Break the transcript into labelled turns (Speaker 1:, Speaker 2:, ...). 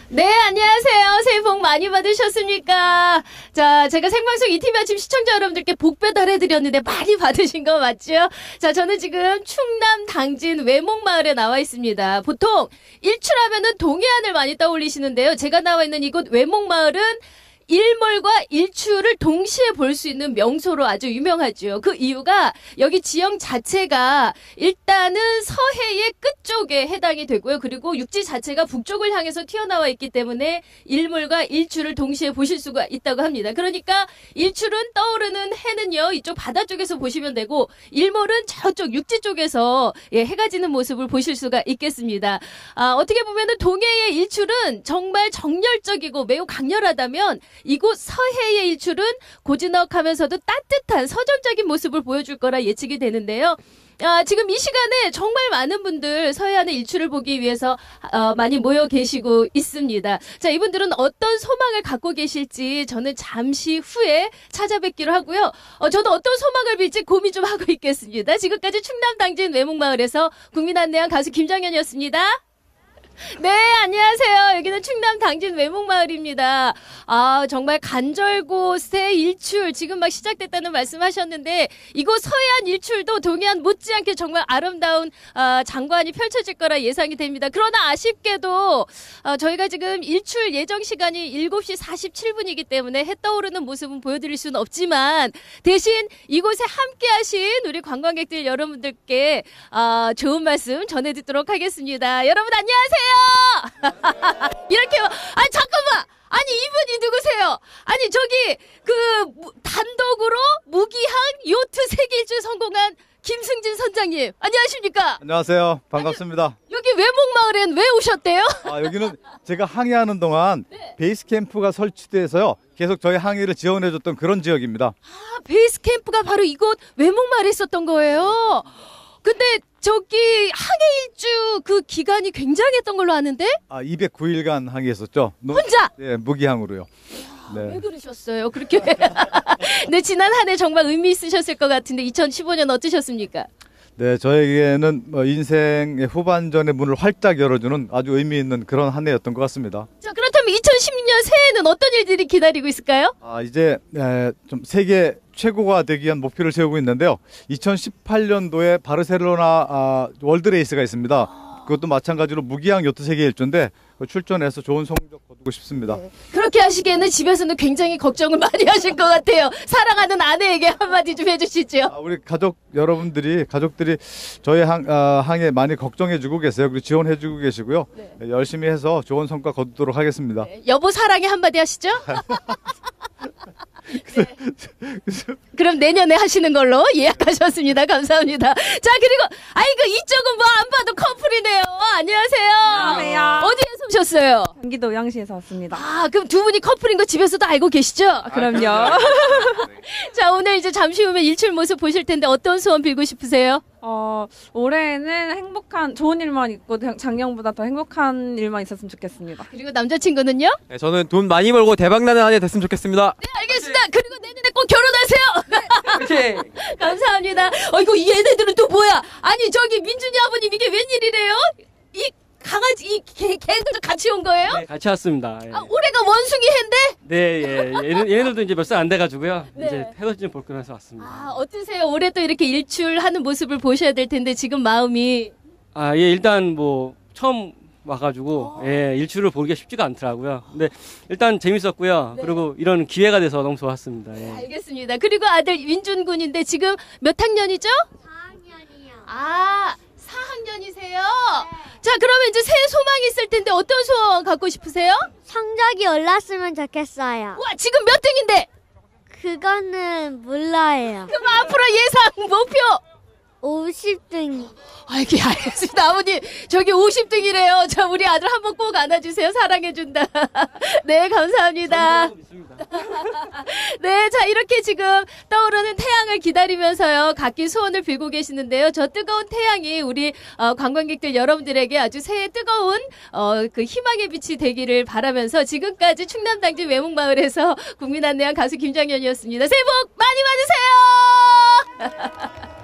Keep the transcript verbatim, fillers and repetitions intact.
Speaker 1: 네, 안녕하세요. 새해 복 많이 받으셨습니까? 자, 제가 생방송 이티비 아침 시청자 여러분들께 복 배달해드렸는데 많이 받으신 거 맞죠? 자, 저는 지금 충남 당진 외목마을에 나와 있습니다. 보통 일출하면은 동해안을 많이 떠올리시는데요. 제가 나와 있는 이곳 외목마을은 일몰과 일출을 동시에 볼 수 있는 명소로 아주 유명하죠. 그 이유가 여기 지형 자체가 일단은 서해의 끝쪽에 해당이 되고요. 그리고 육지 자체가 북쪽을 향해서 튀어나와 있기 때문에 일몰과 일출을 동시에 보실 수가 있다고 합니다. 그러니까 일출은 떠오르는 해는요, 이쪽 바다 쪽에서 보시면 되고, 일몰은 저쪽 육지 쪽에서 예, 해가 지는 모습을 보실 수가 있겠습니다. 아, 어떻게 보면은 동해의 일출은 정말 정열적이고 매우 강렬하다면 이곳 서해의 일출은 고즈넉하면서도 따뜻한 서정적인 모습을 보여줄 거라 예측이 되는데요. 아, 지금 이 시간에 정말 많은 분들 서해안의 일출을 보기 위해서 어, 많이 모여 계시고 있습니다. 자, 이분들은 어떤 소망을 갖고 계실지 저는 잠시 후에 찾아뵙기로 하고요. 어, 저도 어떤 소망을 빌지 고민 좀 하고 있겠습니다. 지금까지 충남 당진 외목마을에서 국민안내한 가수 김정현이었습니다. 네, 안녕하세요. 여기는 충남 당진 외목마을입니다. 아, 정말 간절곶의 일출 지금 막 시작됐다는 말씀하셨는데 이곳 서해안 일출도 동해안 못지않게 정말 아름다운 아, 장관이 펼쳐질 거라 예상이 됩니다. 그러나 아쉽게도 아, 저희가 지금 일출 예정 시간이 일곱 시 사십칠 분이기 때문에 해 떠오르는 모습은 보여드릴 수는 없지만 대신 이곳에 함께하신 우리 관광객들 여러분들께 아, 좋은 말씀 전해드리도록 하겠습니다. 여러분 안녕하세요. 이렇게 아니 잠깐만 아니 이분이 누구세요? 아니 저기 그 단독으로 무기항 요트 세계 일주 성공한 김승진 선장님 안녕하십니까?
Speaker 2: 안녕하세요. 반갑습니다.
Speaker 1: 아니, 여기 외목마을엔 왜 오셨대요?
Speaker 2: 아, 여기는 제가 항해하는 동안 네. 베이스 캠프가 설치돼서요. 계속 저희 항해를 지원해줬던 그런 지역입니다.
Speaker 1: 아, 베이스 캠프가 바로 이곳 외목마을에 있었던 거예요. 근데 저기 항해 일주 그 기간이 굉장했던 걸로 아는데?
Speaker 2: 아, 이백구 일간 항해했었죠.
Speaker 1: 혼자?
Speaker 2: 네, 무기항으로요.
Speaker 1: 네. 왜 그러셨어요? 그렇게. 네, 지난 한 해 정말 의미 있으셨을 것 같은데 이천십오 년 어떠셨습니까?
Speaker 2: 네, 저에게는 뭐 인생의 후반전의 문을 활짝 열어주는 아주 의미 있는 그런 한 해였던 것 같습니다.
Speaker 1: 자, 그렇다면 이천십육 년 새해에는 어떤 일들이 기다리고 있을까요?
Speaker 2: 아, 이제 에, 좀 세계 최고가 되기 위한 목표를 세우고 있는데요. 이천십팔 년도에 바르셀로나 아, 월드레이스가 있습니다. 그것도 마찬가지로 무기항 요트 세계 일주인데 출전해서 좋은 성적 거두고 싶습니다.
Speaker 1: 네. 그렇게 하시기에는 집에서는 굉장히 걱정을 많이 하실 것 같아요. 사랑하는 아내에게 한마디 좀 해주시죠.
Speaker 2: 아, 우리 가족 여러분들이 가족들이 저희 항, 아, 항에 많이 걱정해주고 계세요. 그리고 지원해주고 계시고요. 네. 네, 열심히 해서 좋은 성과 거두도록 하겠습니다.
Speaker 1: 네. 여보 사랑해 한마디 하시죠. 네. 그럼 내년에 하시는 걸로 예약하셨습니다. 감사합니다. 자, 그리고 아이고 이쪽은 뭐 안 봐도 커플이네요. 안녕하세요.
Speaker 3: 안녕하세요.
Speaker 1: 어디에서 오셨어요?
Speaker 3: 경기도 양시에서 왔습니다.
Speaker 1: 아, 그럼 두 분이 커플인 거 집에서도 알고 계시죠?
Speaker 3: 아, 그럼요.
Speaker 1: 자, 오늘 이제 잠시 후면 일출 모습 보실 텐데 어떤 소원 빌고 싶으세요?
Speaker 3: 어, 올해는 행복한 좋은 일만 있고 작년보다 더 행복한 일만 있었으면 좋겠습니다.
Speaker 1: 그리고 남자친구는요?
Speaker 4: 네, 저는 돈 많이 벌고 대박나는 한 해 됐으면 좋겠습니다.
Speaker 1: 네, 알겠습니다. 그리고 내년에 꼭 결혼하세요.
Speaker 4: 네.
Speaker 1: 감사합니다. 어이구, 이 얘네들은 또 뭐야? 아니, 저기 민준이 아버님 이게 웬일이래요? 이 강아지, 이 개, 개들도 같이 온 거예요?
Speaker 4: 네, 같이 왔습니다. 예.
Speaker 1: 아, 올해가 원숭이 해인데?
Speaker 4: 네, 예. 얘네, 얘네들도 이제 몇 살 안 돼가지고요.
Speaker 1: 네.
Speaker 4: 이제 해돋이 좀 볼 거라서 왔습니다.
Speaker 1: 아, 어떠세요? 올해 또 이렇게 일출하는 모습을 보셔야 될 텐데 지금 마음이.
Speaker 4: 아, 예, 일단 뭐 처음 와가지고 예, 일출을 보기가 쉽지가 않더라고요. 근데 일단 재밌었고요.
Speaker 1: 네.
Speaker 4: 그리고 이런 기회가 돼서 너무 좋았습니다. 예.
Speaker 1: 알겠습니다. 그리고 아들 민준 군인데 지금 몇 학년이죠?
Speaker 5: 사 학년이요.
Speaker 1: 아, 사 학년이세요? 네. 자, 그러면 이제 새해 소망이 있을 텐데 어떤 소원 갖고 싶으세요?
Speaker 5: 성적이 올랐으면 좋겠어요.
Speaker 1: 와, 지금 몇 등인데?
Speaker 5: 그거는 몰라요.
Speaker 1: 그럼 앞으로 예상 목표.
Speaker 5: 오십 등.
Speaker 1: 알게 알겠습니다. 아버님, 저기 오십 등이래요. 자, 우리 아들 한번 꼭 안아주세요. 사랑해준다. 네, 감사합니다. 네, 자, 이렇게 지금 떠오르는 태양을 기다리면서요, 각기 소원을 빌고 계시는데요. 저 뜨거운 태양이 우리 어, 관광객들 여러분들에게 아주 새해 뜨거운 어, 그 희망의 빛이 되기를 바라면서 지금까지 충남 당진 외목마을에서 국민안내한 가수 김정현이었습니다. 새해 복 많이 받으세요.